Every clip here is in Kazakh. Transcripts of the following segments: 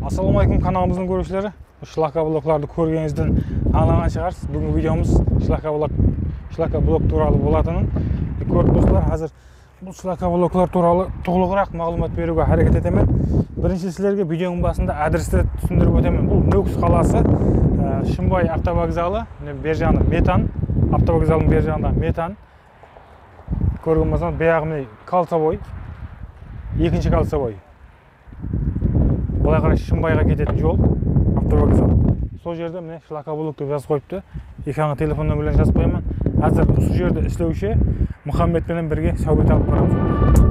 Assalamualaikum kanalımızın görüşleri. Шлака блокларды көргеніңізден аңлаған шығарсыз. Бүгінгі видеомыз шлака блок туралы болатынын көріп достар. Қазір бұл шлака блоклар туралы толығырақ мағлұмат беруге әрекет етемін. Бірінші сіздерге видеоның басында адресті түсіндіріп өтемін. Бұл Нөкіс қаласы, Шымбай автовокзалы, бер жағында Метан, автовокзалының бер жағында Метан. Көрген болсаңыз, баяғы Калсабой, екінші Калсабой. Былай қарай Шымбайға кететін жол, автовокзал. Сол жерде міне шлака блок деп жазып қойыпты. Экранға телефон нөмірлерін жазып қоямын. Қазір осы жерде істеуші Мұхаммедпенен бірге сәубет алып барамыз.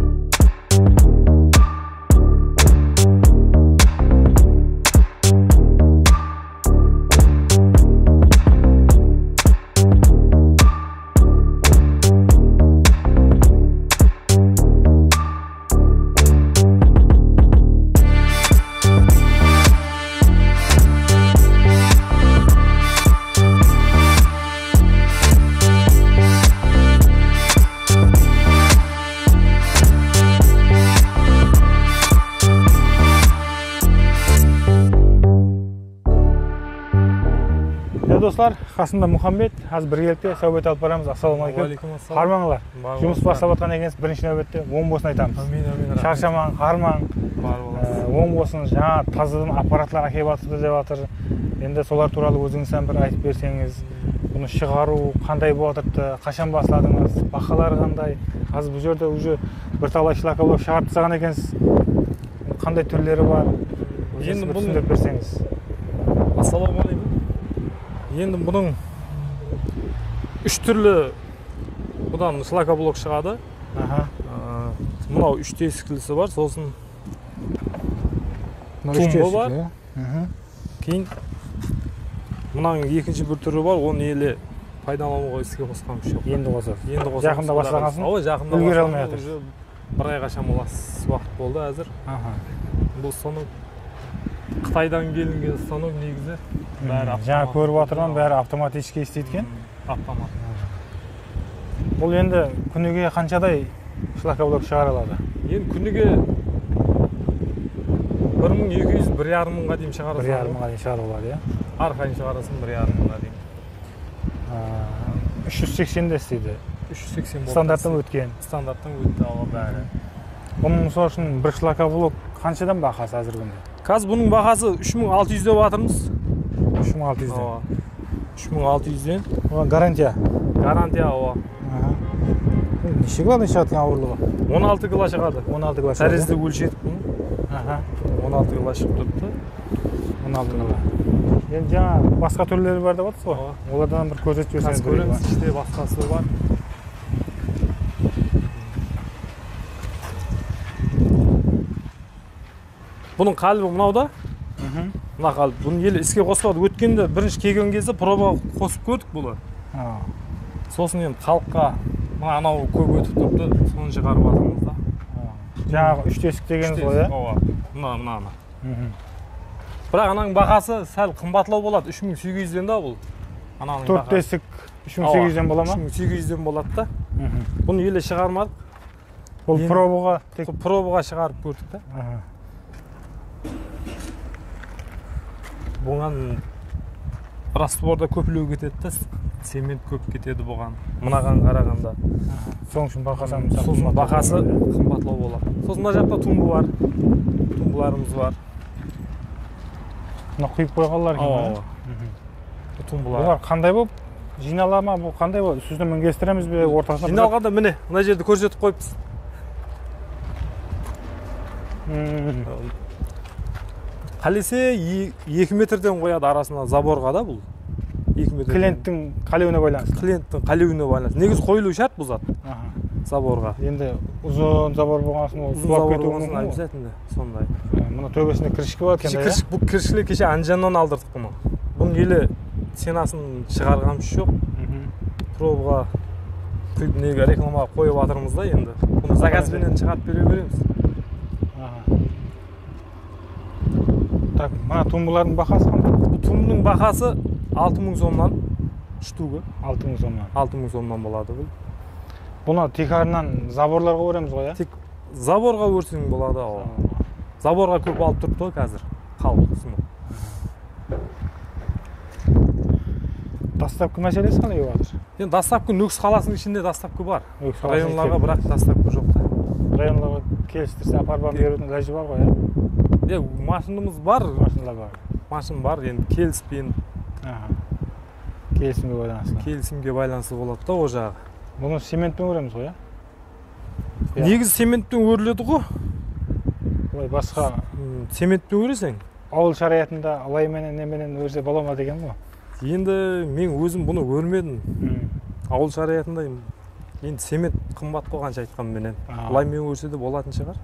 Достар, қасымда Мұхаммед, аз бір келіпте сәубет алып барамыз. Ассалаумалейкум. Қармаңылар. Жұмыс бастап атқан екенсіз, бірінші нәубетте оң босын айтамыз. Шаршамаң, қармаң, оң босын, жаңа тазадан аппаратлар әкеп атырды деп атыр. Енді солар туралы өзіңізден бір айтып берсеңіз, бұны шығару қандай болып атырды, қашан басладыңыз, бақалары қандай? Аз бұл жерде уже бірталай шлака блок шығарып тастаған екенсіз. Қандай түрлері бар? Енді бұны түсіндіріп берсеңіз. Ассалаумалейкум. Енді бұның үш түрлі бұдан шлака блок шығады. Мынау үш тесіктілісі бар, сосын тумбы бар. Кейін мынаның екінші бір түрі бар, оны еле пайдалануға іске қосқан жоқ. Енді қосады. Жақында бастағансың? Жақында үлгере алмай жатыр. Bir ayға шамалас уақыт болды әзір. Бұл станок Қытайдан келінген станок негізі. Жаңа көріп отырған бәрі автоматически істейді. Автомат. Бұл енді күніге қаншадай шлака блок шығарылады? Енді күніге 1200-1,5 мыңға дейін шығарасың. 1,5 мыңға дейін шығарылады, иә? Арқайын шығарасың 1,5 мыңға дейін. 380-де істейді. 380 болды. Стандарттан өткен. Стандарттан өтті ауа бәрі. Бұның мысал үшін бір шлака блок қаншадан бағасы әзір күнде? Қазір бұның бағасы 3600 деп жатырмыз. 3600-ден. 3600-ден. Оған гарантия? Гарантия ауа. Неше килодан шығады ауырлығы? 16 кило шығады. 16 кило шығады. Тәрізді өлшетіп бұны. 16 кило шығып тұрыпты. 16 кило. Енді жаңа басқа түрлері бар деп отырсыз ғой? Олардан бір көрсетіп жіберсеңіз. Көреміз, іште басқасы бар. Бұның қалбы мынау да. Мына қалып. Бұның елі іске қоспады. Өткенде бірінші келген кезде пробаға қосып көрдік бұны. Сосын енді халыққа анау көп өтіп тұрды, соны шығарып жатырмыз да. Жаңағы үш тесік дегеніңіз ғой, иә? Мына. Бірақ ананың бағасы сәл қымбатлау болады. 3800-ден да бұл. 4 тесік 3800-ден бола ма? 3800-ден болады да. Бұны елі шығармадық. Бұл пробаға шығарып көрдік та. Бұған растворда көпілеу кетеді да, цемент көп кетеді бұған. Мынаған қарағанда. Соң үшін бағасы қымбатлау болады. Сосын мына жақта тумбы бар. Тумбыларымыз бар. Мына құйып қойғанлар екен. Бұлар қандай болып? Жинала ма? Бұл қандай болып? Үстіне мінгестіреміз бе? Жиналғанда міне, мына жерді көрсетіп қойыппыз. Қалесе 2 метрден қояды арасына заборға да бұл. Клиенттің қалеуіне байланысты. Клиенттің қалеуіне байланысты. Негіз қойылу шарт бұл зат заборға. Енді ұзын забор болғасын ол сулап кетуі мүмкін ғой? Обязательно сондай. Мұны төбесінде кіршкі бар екен, иә? Бұл кіршкілі кеше Анжаннан алдырдық бұны. Бұның елі сенасын шығарғанымыз жоқ. Пробаға реклама қойып жатырмыз да енді. Бұны заказбенен шығарып бере береміз. Так, мына тумбылардың бағасы қандай? Бұл тумбының бағасы 6000 сомнан штугы. 6000 сомнан. 6000 сомнан болады бұл. Бұны текарынан заборларға өреміз ғой, Тек заборға өрсең болады. Заборға көп алып тұрыпты ғой қазір. халық кысымы. Доставка мәселесі қалай болып жатыр? Енді доставка Нүкіс қаласының ішінде доставка бар. Нүкіс қаласының Районларға бірақ доставка жоқ та. Районларға келістірсе апарып берудің ләжі бар ғой, иә? Машинамыз бар. Машиналар бар. Машин бар, енді келісіп енді. Келісімге байланысты. Келісімге байланысты болады да о жағы. Бұны цементпен өреміз ғой, иә? Негізі цементпен өріледі ғой. Олай басқа Цементпен өресең. ауыл шариғатында лайменен неменен өрсе бола ма деген ғой. Енді мен өзім бұны өрмедім. Ауыл шариғатында енді цемент қымбат қойғанша айтқанменен. Лаймен өрсе де болатын шығар.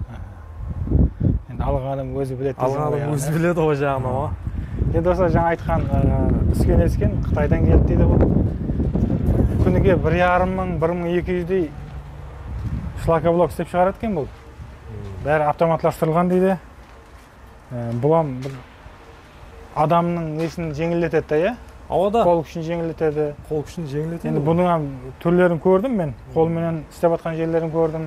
Енді алған адам өзі біледі. Алған адам өзі біледі о жағына ғой. Енді достар жаңа айтқан түскен Қытайдан келді дейді ғой. Күніге 1,5 мың, 1,200-дей шлакоблок істеп шығарады екен бұл. Бәрі автоматластырылған дейді. Бұлам адамның несін жеңілдетеді да, иә? Ауада. Қол күшін жеңілдетеді. Қол күшін жеңілдетеді. Енді бұның түрлерін көрдім мен. Қолменен істеп жатқан жерлерін көрдім.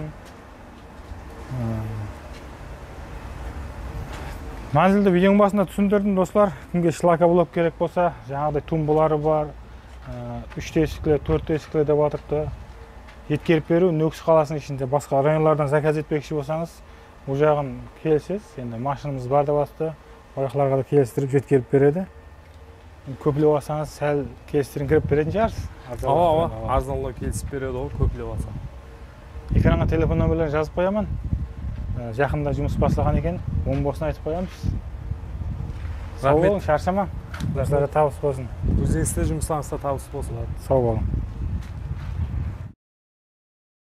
Манзілді видеоның басында түсіндірдім достар. Кімге шлакоблок керек болса, жаңағыдай тумбалары бар, 3 тесіклі, 4 тесіклі деп жатырды. Жеткеріп беру Нүкіс қаласының ішінде. Басқа районлардан заказ етпекші болсаңыз, бұл жағын келсіз. Енді машинамыз бар деп басты. Ояқларға да келістіріп жеткеріп береді. Көпілеп алсаңыз, сәл келістірін кіріп беретін шығарсыз. Арзанлау келісіп береді ғой, көпілеп алсаң. Экранға телефон нөмірлерін жазып қоямын. Жақында жұмыс басталған екен, оң босын айтып қоямыз. Сау болың, шаршама. Достары табыс болсын. Өзіңізде жұмыстарыңызда табыс болсын. Сау болың.